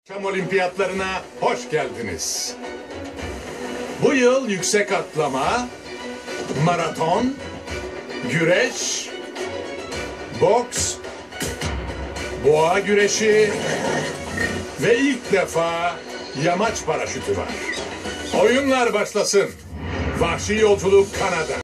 Şam Olimpiyatlarına hoş geldiniz. Bu yıl yüksek atlama, maraton, güreş, boks, boğa güreşi ve ilk defa yamaç paraşütü var. Oyunlar başlasın. Vahşi yolculuk Kanada.